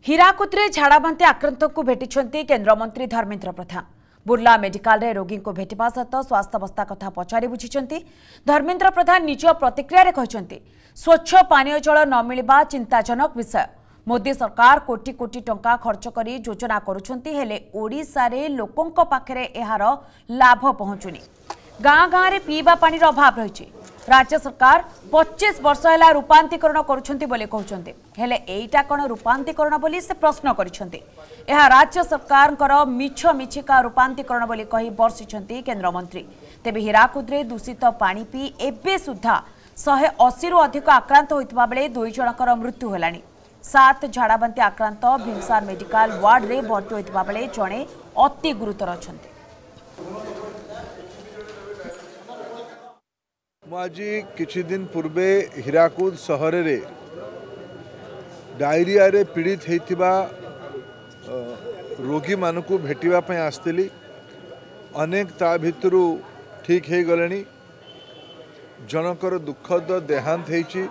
हीराकुदरे झाड़ाबांति आक्रांत को भेटी केन्द्रमंत्री धर्मेन्द्र प्रधान। बुर्ला मेडिकल रे रोगी को भेटिबा सहित स्वास्थ्यावस्था कथा पचारि बुझिछन्ति। धर्मेन्द्र प्रधान निज प्रतिक्रिया रे कहछन्ति स्वच्छ पानीय जल न मिलिबा चिंताजनक विषय। मोदी सरकार कोटी कोटी टंका खर्च करी योजना करुछन्ति, हेले ओडिसा रे लोकंक पाखरे एहार लाभ पहुंचुनी। गाँ गाँ रे पीवा पानीर अभाव रही। राज्य सरकार 25 वर्ष है रूपांतरण करुँच, हेले एटा कौन रूपांतरण बोली से प्रश्न करिसेंति। यह राज्य सरकार मिछ मिछिका रूपांतरण बोली कही बर्षिछन्ति केन्द्रमंत्री। तेबे हीराकुदरे दूषित पानी पी एबे सुधा 180 रु अधिक आक्रांत होइतबा बेले 2 जनकर मृत्यु हेलानी। 7 झाड़ाबांति आक्रांत भीमसार मेडिकल वार्ड रे भर्ती होइतबा बेले जणे अति गुरुतर अछन्ति। आज किछि दिन पूर्वे हीराकुद सहर रे डायरिया रे पीड़ित होइतिबा रोगी मानकु भेटिबा पय आस्तिली। अनेक ता भितरु ठीक हे गलेनी, जनकर दुखद देहांत हेछि,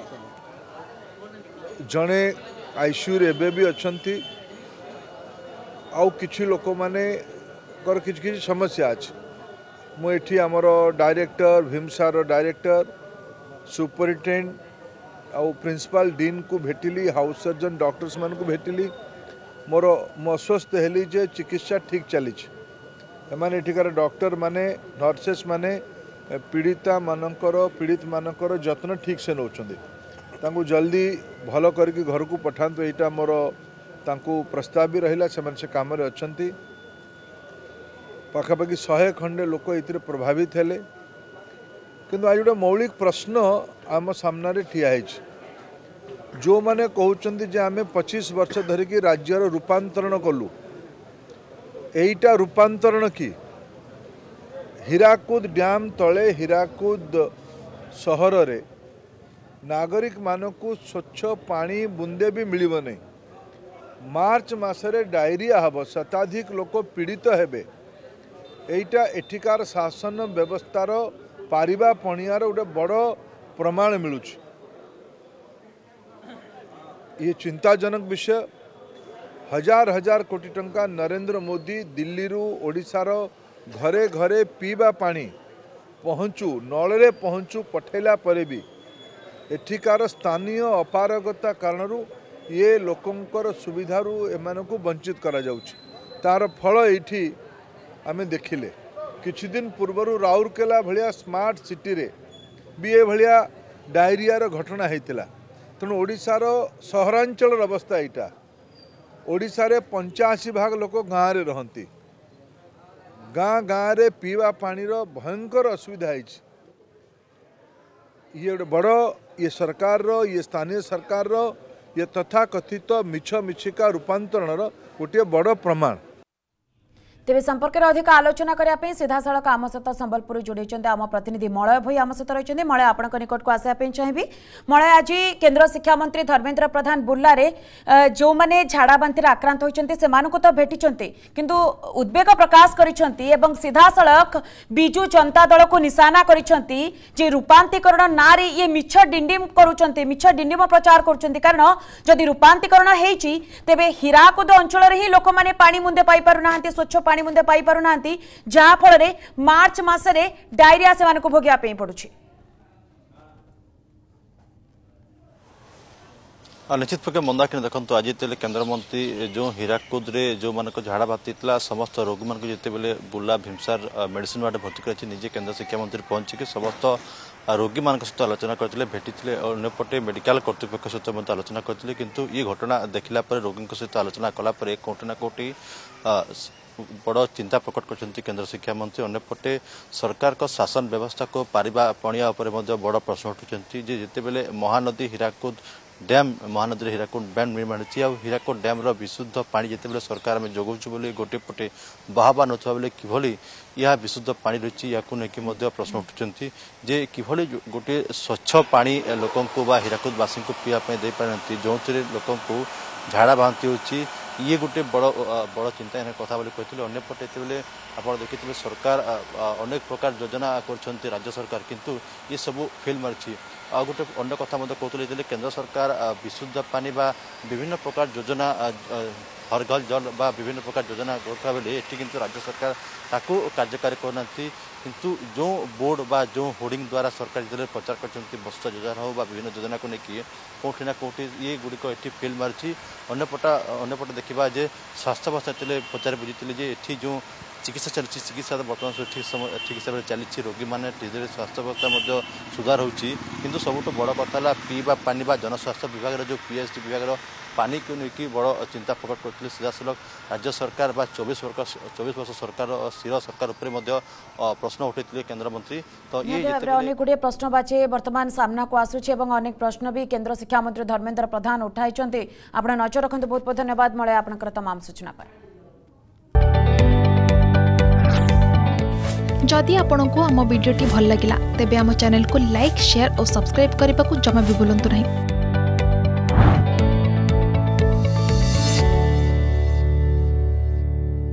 जणे आईसीयू रे एबे भी अछंती, आउ किछि लोक माने कर किछि समस्या अछि। मुझे आमर डायरेक्टर भीमसार डायरेक्टर सुपरिटेडेंट आउ प्रिंसिपल डीन को भेटिली, हाउस सर्जन डॉक्टर्स मान को भेटिली। मोर अस्वस्थ हेली जे चिकित्सा ठीक चली। एठिकार डॉक्टर माने नर्सेस माने पीड़ित मानकर जत्न ठीक से नौकरी, जल्दी भल करके घर को पठातु। यहाँ मोर प्रस्ताव भी रहा, से काम अच्छा। पाखापाखि 100 खंडे लोक ये प्रभावित हेले, किंतु आज गोटे मौलिक प्रश्न आम सामने ठिया है। जो माने कहउचंती जे आमे 25 वर्ष धरिकी राज्यर रूपांतरण कलु, एईटा रूपांतरण की हीराकुद डैम तले हीराकुद सहर रे नागरिक मानकु स्वच्छ पानी बुंदे भी मिलिब नहीं। मार्च मासरे डायरिया हब, शताधिक लोक पीड़ित हेबे। एटा एठिकार शासन व्यवस्थार पारिबा पणियार गोटे बड़ प्रमाण मिलूँ। ये चिंताजनक विषय। हजार हजार कोटी टंका नरेंद्र मोदी दिल्ली रु ओडिशार घरे घरे पीवा पानी पहुँचू नल पहुँचू पठेला परे भी एठिकार स्थानीय अपारगता कारण ये लोकंकर सुविधारू एमानकु वंचित करा जाउछि। तार फल एठी आमे देखिले। किछि दिन पूर्वरु राउरकेला भलिया स्मार्ट सिटी रे भी ए भलिया डायरियार घटना होता। तेणु ओडिशार सहरांचल अवस्था यहाँ। ओडिशारे 85% लोक गाँव रे रहंती। गाँ गाँव रे पीवा पानीर भयंकर असुविधा है। ये गोटे बड़ ये सरकार रो, ये स्थानीय सरकार रो, ये तथाकथित मिछ मिछिका रूपांतरण गोटे बड़ प्रमाण। तेज संपर्क में अधिक आलोचना करने सीधा सड़क आम सहित संबलपुर जोड़ी आम प्रतिनिधि मलय भई आम सहित रही। मलय आपण निकट को आसापी चाहिए। मलय आज केन्द्र शिक्षा मंत्री धर्मेन्द्र प्रधान बुर्ला रे जो मैंने झाड़ाबांति आक्रांत होती से तो भेटी किंतु उद्वेग प्रकाश कर सीधा सड़क बिजु जनता दल को निशाना कर रूपांतरण ना रे ये मिछ डिंडिम करुँच, मिछ डिंडिम प्रचार कर। कारण जदि रूपांतरण होती तेबे हीराकुद अंचल ही लोक मैंने पानी मुंदे पाई पारुना, स्वच्छ पानी मुंदे पाई पारुना, जहाँ फल मार्च मासरे डायरिया से भोगिया पड़ुछि। निश्चित प्रकार मंदाकिनी देखो आज केन्द्र मंत्री जो हीराकुद रे जो मानक झाड़ा बाती समस्त रोगी मान जिते बेले बुर्ला भीमसार मेडिसिन वार्ड भर्ती कर निजे केन्द्र शिक्षा मंत्री पहुंचिक समस्त रोगी मान सहित आलोचना करते भेटी अन्यपटे मेडिकल कर्तृपक्ष सहित आलोचना करते। किंतु ये घटना देखला रोगी सहित आलोचना कलापर कोटी ना कोटी बड़ चिंता प्रकट कर केन्द्र शिक्षा मंत्री। अन्यपटे सरकार को शासन व्यवस्था को पारिबा पणिया बड़ प्रश्न उठुंट। जिते बेले महानदी हीराकुद डैम महानदी हीराकुद डैम निर्माण होती। हीराकुद डैम विशुद्ध पानी जिते सरकार आम जोगाऊँ बोली गोटे पटे बाहबा नथुआ बेले किभली यह विशुद्ध पानी रही या प्रश्न उठुंट जे किभली गोटे स्वच्छ पानी लोकंकु बा हीराकुदवासी को पीवाई दे पारती जो लोकंकु झाड़ा बांति होची। ये गोटे बड़ बड़ चिंता यहाँ कथा बोली कहते। अंपटे ये आप देखिए सरकार अनेक प्रकार योजना कर राज्य सरकार, किंतु ये सब फेल मारी। गोटे अन्य कथा कहते केंद्र सरकार विशुद्ध पानी बा विभिन्न प्रकार योजना हर घर जल बा विभिन्न प्रकार योजना करता बेले एटी किंतु राज्य सरकार ताकू कार्यकारी करना किंतु जो बोर्ड बा जो होर्डिंग द्वारा सरकार जो प्रचार कर मत्स्य योजना हो बा विभिन्न योजना को लेकिन कौटी ना कौटी ये गुड़िक ये फेल मार्ची अंपटे देखा जे स्वास्थ्य अवस्था पचार बुझी जे ये जो चिकित्सा चलती चिकित्सा बर्तमान ठीक हिसाब से चली रोगी मैंने धीरे धीरे स्वास्थ्य अवस्था सुधार होती किंतु सबुठ बड़ कथा पीवा पानी बा जनस्वास्थ्य विभाग जो पीएचडी विभाग पानी को लेकिन बड़ चिंता प्रकट करते सीधासलख राज्य सरकार बा 24 वर्ष सरकार स्थिर सरकार उपर प्रश्न उठे केन्द्रमंत्री तो ये अनेक गुड़िए प्रश्नवाची बर्तमान सामना को आसूची अनेक प्रश्न भी केन्द्र शिक्षा मंत्री धर्मेन्द्र प्रधान उठाई आप नजर रखते बहुत बहुत धन्यवाद मलय आपंकर तमाम सूचना पर। जदि आपंक आम भिडी भल लगा तेब आम चैनल को लाइक शेयर और सब्सक्राइब करने को जमा भी भूलु नहीं।